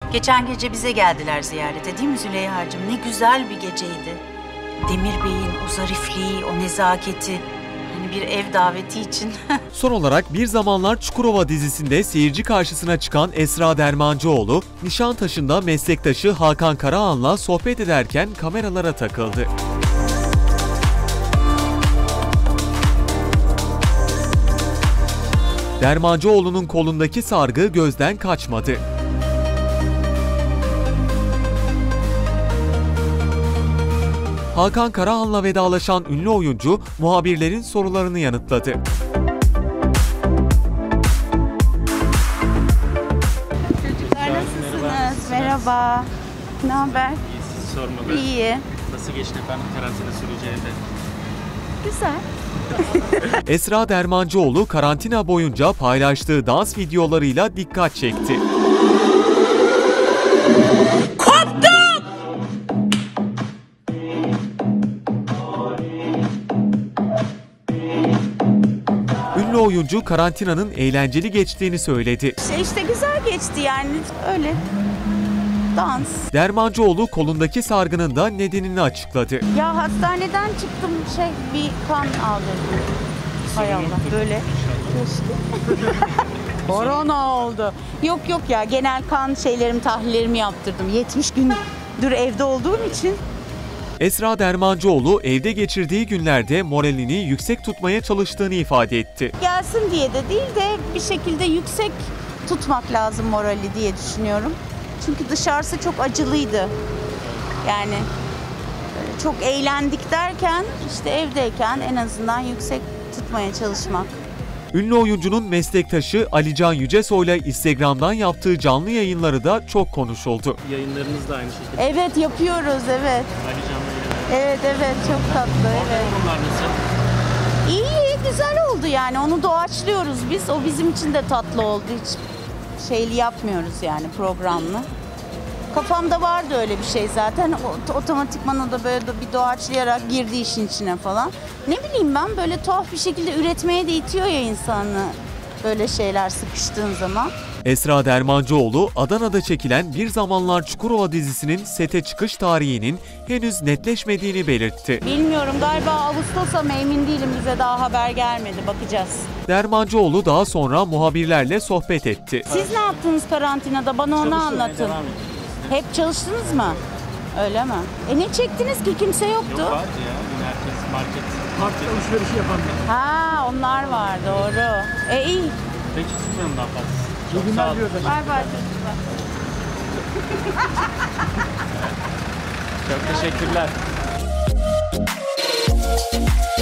Geçen gece bize geldiler ziyarete değil mi Züleyha'cığım? Ne güzel bir geceydi. Demir Bey'in o zarifliği, o nezaketi, hani bir ev daveti için. Son olarak Bir Zamanlar Çukurova dizisinde seyirci karşısına çıkan Esra Dermancıoğlu, Nişantaşı'nda meslektaşı Hakan Karahan'la sohbet ederken kameralara takıldı. Dermancıoğlu'nun kolundaki sargı gözden kaçmadı. Hakan Karahan'la vedalaşan ünlü oyuncu, muhabirlerin sorularını yanıtladı. Çocuklar nasılsınız? Merhaba. Ne haber? Sizi sormalı. İyi. Nasıl geçti efendim karantina süreci evde? Güzel. Esra Dermancıoğlu karantina boyunca paylaştığı dans videolarıyla dikkat çekti. Ünlü oyuncu karantinanın eğlenceli geçtiğini söyledi. İşte güzel geçti yani öyle. Dans. Dermancıoğlu kolundaki sargının da nedenini açıkladı. Ya hastaneden çıktım bir kan aldırdım. Hay Allah böyle. Keşke. Korona oldu. Yok ya genel kan tahlillerimi yaptırdım. 70 gündür evde olduğum için. Esra Dermancıoğlu evde geçirdiği günlerde moralini yüksek tutmaya çalıştığını ifade etti. Gelsin diye de değil de bir şekilde yüksek tutmak lazım morali diye düşünüyorum. Çünkü dışarısı çok acılıydı. Yani çok eğlendik derken işte evdeyken en azından yüksek tutmaya çalışmak. Ünlü oyuncunun meslektaşı Alican Yücesoy'la Instagram'dan yaptığı canlı yayınları da çok konuşuldu. Yayınlarınız da aynı şekilde. Evet yapıyoruz evet. Ali Can'la yayınlar. Evet çok tatlı evet. Yorumlar nasıl? İyi güzel oldu yani onu doğaçlıyoruz biz. O bizim için de tatlı oldu hiç yapmıyoruz yani programlı. Kafamda vardı öyle bir şey zaten. Otomatikman o da böyle bir doğaçlayarak girdi işin içine falan. Ne bileyim ben böyle tuhaf bir şekilde üretmeye de itiyor ya insanı böyle şeyler sıkıştığın zaman. Esra Dermancıoğlu, Adana'da çekilen Bir Zamanlar Çukurova dizisinin sete çıkış tarihinin henüz netleşmediğini belirtti. Bilmiyorum galiba Ağustos ama emin değilim bize daha haber gelmedi bakacağız. Dermancıoğlu daha sonra muhabirlerle sohbet etti. Siz ne yaptınız karantinada bana onu anlatın. Hep çalıştınız mı? Öyle mi? Ne çektiniz ki kimse yoktu? Yok vardı ya. Yine herkes market alışverişi yapanlar. Ha onlar var doğru. İyi. Peki tutmayalım daha fazla. Çok sağ olun. Bay bay çocuklar. Çok teşekkürler.